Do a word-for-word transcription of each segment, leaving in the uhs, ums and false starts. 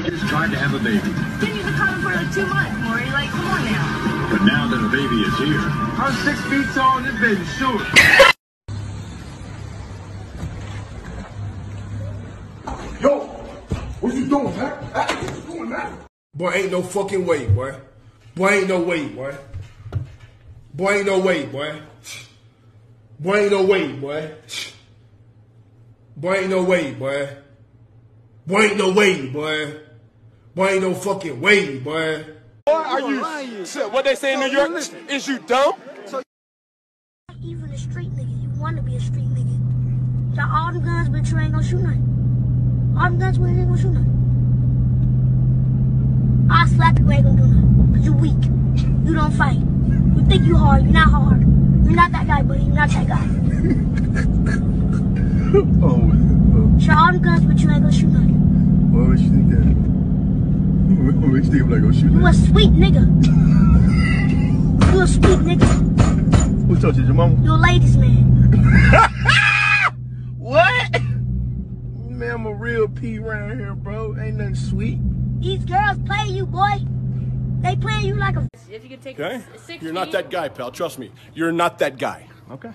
Just tried to have a baby. Didn't use a condom for like two months, Maury. Like, come on now. But now that a baby is here, I'm six feet tall and this baby's short. Yo, what you doing, man? What you doing, man? Boy, ain't no fucking way, boy. Boy, ain't no way, boy. Boy, ain't no way, boy. Boy, ain't no way, boy. Boy, ain't no way, boy. Boy, ain't no way, boy. Boy, ain't no fucking way, boy. Boy, are you? What they say in New York? Is you dumb? Even a street nigga, you want to be a street nigga. Got all the guns, but you ain't gonna shoot nothing. All the guns, but you ain't gonna shoot nothing. I'll slap you, ain't gonna do nothing. Cause you weak. You don't fight. You think you hard, you're not hard. You're not that guy, buddy. You're not that guy. Oh, man. Shot all the guns, but you ain't gonna shoot nothing. What makes you think that? What makes you think I'm not gonna shoot You that? a sweet nigga. You a sweet nigga. Who told you, your mama? You a ladies man. What? Man, I'm a real P around here, bro. Ain't nothing sweet. These girls play you, boy. They play you like a... If you could take Okay? six You're not feet- that guy, pal. Trust me. You're not that guy. Okay.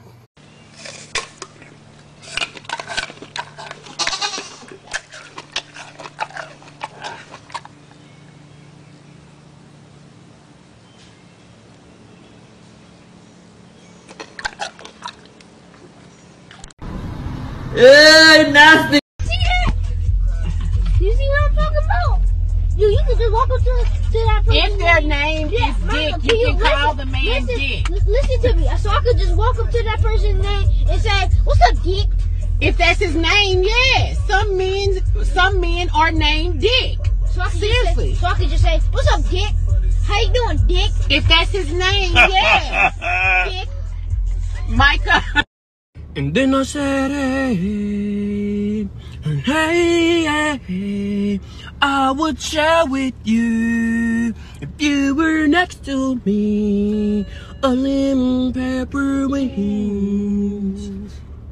Hey, nasty! See that? You see what I'm talking about? You, you can just walk up to, to that person. If their name Yeah, is Mama, Dick, can you can listen, call the man listen, Dick. li- Listen to me. So I could just walk up to that person's name and say, "What's up, Dick?" If that's his name, yes. Some men, some men are named Dick. So I could Seriously. Just say, so I could just say, "What's up, Dick? How you doing, Dick?" If that's his name, yes. Dick. Micah. And then I said, hey, and hey, hey, hey, I would share with you if you were next to me, a lemon pepper wings.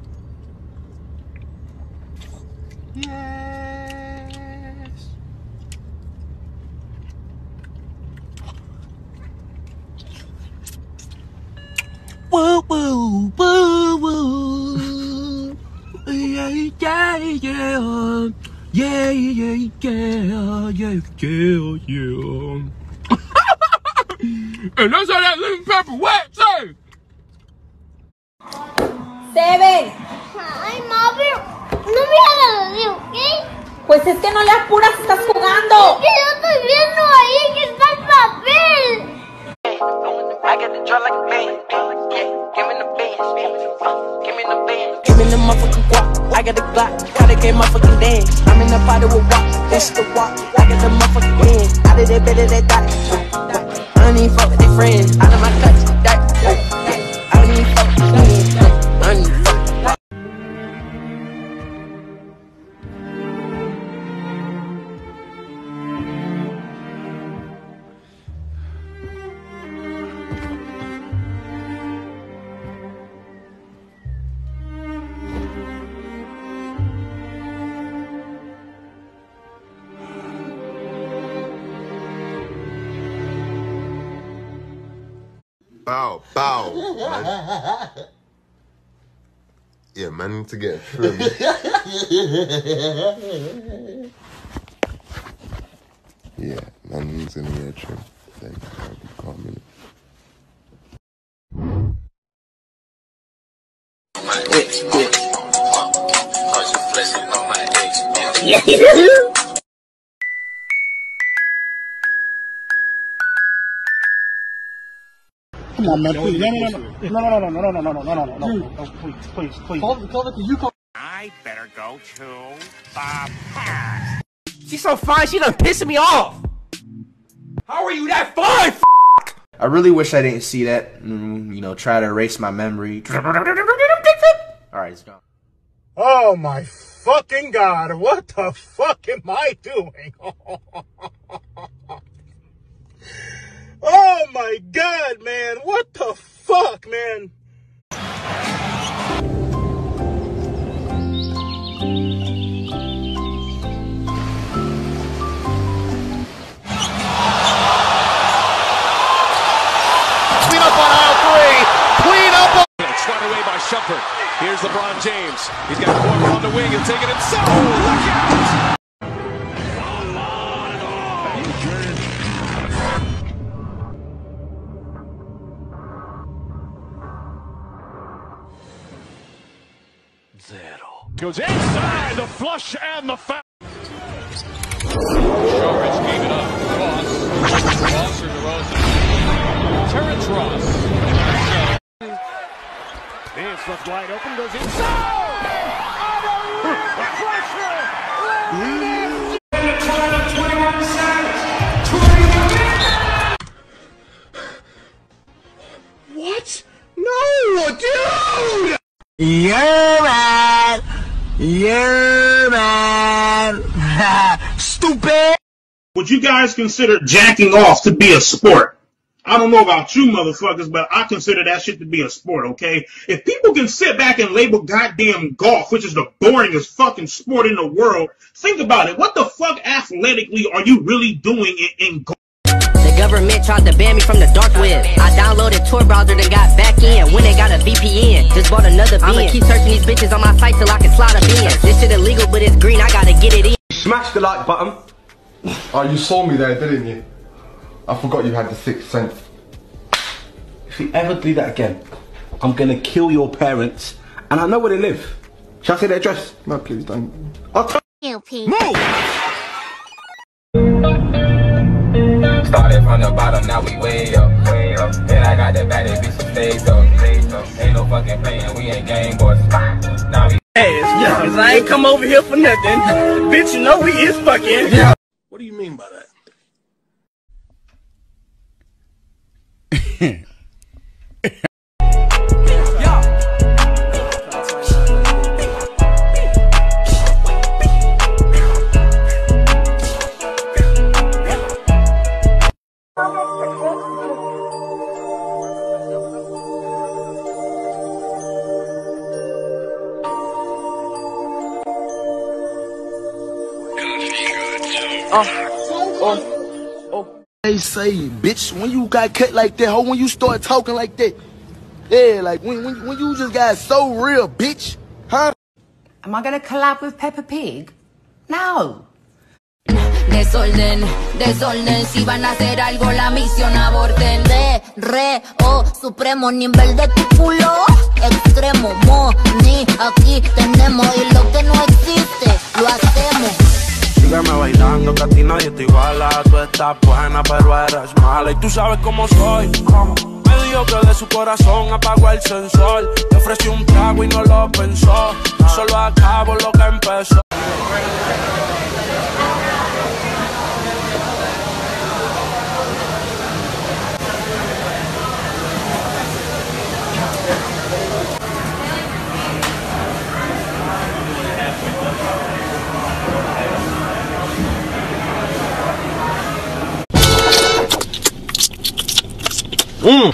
Yes. Whoa, whoa, whoa, whoa. Yeah, yeah, yeah. Yeah, yeah, yeah, yeah, yeah, yeah. And that's how that lemon pepper wet, say. Seven. Ay, mami, no me hagas así, ¿ok? Pues es que no le apuras, estás jugando. Que yo estoy viendo ahí que está el papel. I got the draw like a band. Yeah, give me the band. Uh, give me the band. Give me the motherfucking guap. I got the Glock. Got the game motherfucking dance. I'm in the party with walk. This the walk. I got the motherfucking band. Out of that belly, that dot. I don't even fuck with their friends. Out of my clutch. That. Yeah. I don't even fuck with friends. I don't even fuck. Bow, bow. Man. Yeah, man, need to get a trim. Yeah, man needs to get a trim. Thank you, I'll be calm Yeah. Come on, man, please. No, no, no, no, no, no, no, no, no, no, no, no, no, no, no, please, please, please. Call, call it, you call. I better go to the past. She's so fine, she done pissing me off. How are you that fine? F I really wish I didn't see that. Mm, you know, try to erase my memory. Alright, it's gone. Oh my fucking God, what the fuck am I doing? Oh my God, man, what the fuck, man? Here's LeBron James. He's got Porter on the wing. He'll take it himself. Oh, look out! Zero. Goes inside the flush and the foul. Sharich gave it up. Ross. Ross or DeRozan. Terrence Ross. Dance left wide open. Goes inside. Under pressure. twenty-one Savage. What? No, dude! Yeah, man. Yeah, man. Stupid. Would you guys consider jacking off to be a sport? I don't know about you motherfuckers, but I consider that shit to be a sport, okay? If people can sit back and label goddamn golf, which is the boringest fucking sport in the world, think about it. What the fuck athletically are you really doing in, in golf? The government tried to ban me from the dark web. I downloaded Tor browser, then got back in. When they got a V P N, just bought another bin. I'ma keep searching these bitches on my site till I can slide a bin. This shit illegal, but it's green, I gotta get it in. Smash the like button. Oh, you saw me there, didn't you? I forgot you had the sixth sense. If you ever do that again, I'm gonna kill your parents, and I know where they live. Shall I say their address? No, please don't. I'll tell you. Move! Started from the bottom, now we way up, way up. Then I got that bad bitch that stays up, stays up. Ain't no fucking playing, we ain't game boys. Now we ass, yeah, cause I ain't come over here for nothing. Bitch, you know we is fucking. Yeah. What do you mean by that? Oh, oh, oh. They say, bitch, when you got cut like that, ho, when you start talking like that, yeah, like when, when, when you just got so real, bitch, huh? Am I gonna collab with Peppa Pig? No. Desorden, desorden, si van a hacer algo la misión aborten. Re, re, oh, supremo nivel de tu culo, extremo, mo, ni, aquí tenemos y lo que no existe, lo hacemos. Sígueme bailando que a ti nadie te iguala. Tú estás buena pero eres mala. Y tú sabes cómo soy. Me dijo que de su corazón apagó el sensor. Te ofrecí un trago y no lo pensó. Solo acabo lo que empezó. Mm.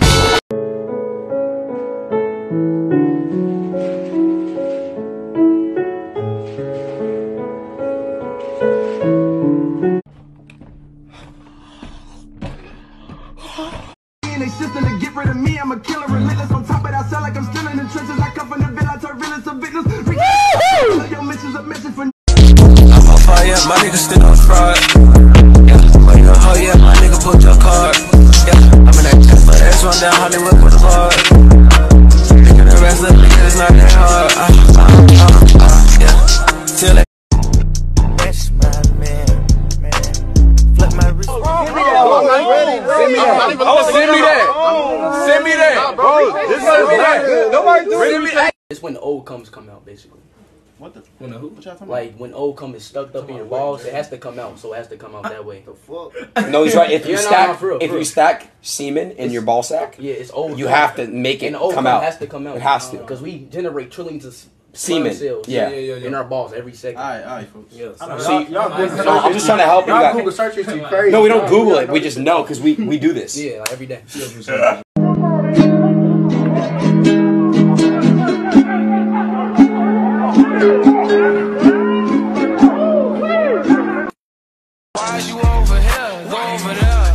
They system to get rid of me, I'm a killer, relentless on top, but I sound like I'm still in the trenches. I come from the villa, I turn villains to victims. Your mission's a mission for. I'm on fire, my nigga still on fraud. Yeah, oh yeah, my nigga put your card. Yeah, I'm in that test, but that's one down Hollywood Boulevard. Thinking the rest of the niggas not that hard. Uh, uh, uh, uh, yeah, till it. That's my man, man. Flip my wrist. Send me that. Oh, I'm ready. Send me that. Oh, send me that. Send me that. Bro, this is that. Nobody doing that. It's when the old comes come out, basically. What the? When the who? What y'all talking like when old cum is stuck up in your balls, it has to come out. So it has to come out that way. The fuck? No, he's right. If you yeah, stack, no, no, real, if real. you stack semen in it's, your ball sack, yeah, it's old. You cum. have to make it and the old come cum out. Has to come out. It has to because we generate trillions of semen cells. Yeah. Yeah, yeah, yeah, in our balls every second. All right, all right, folks. Yeah. So, See, y'all, y'all no, no, I'm just trying to help you guys. Google search history crazy. No, we don't Google it. We just know because we we do this. Yeah, like every day.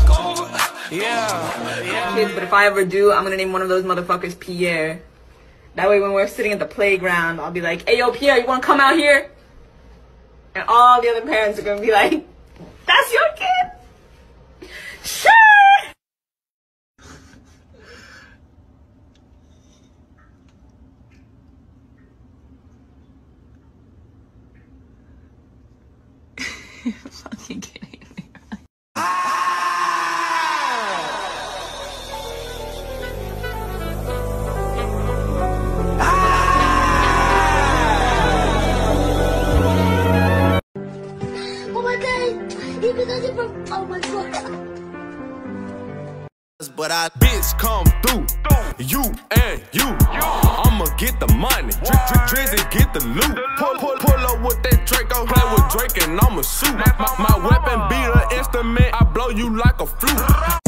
Kids, but if I ever do, I'm gonna name one of those motherfuckers Pierre. That way when we're sitting at the playground, I'll be like, hey, yo, Pierre, you want to come out here? And all the other parents are going to be like, that's your kid? Sure! Fucking kidding me. Oh my god! Even though from oh my god. But I bitch come through, you and you. I'ma get the money, Drizzy get the loot. Pull, pull, pull up with that Draco, play with Drake and I'ma shoot. My, my, my weapon be the instrument, I blow you like a flute.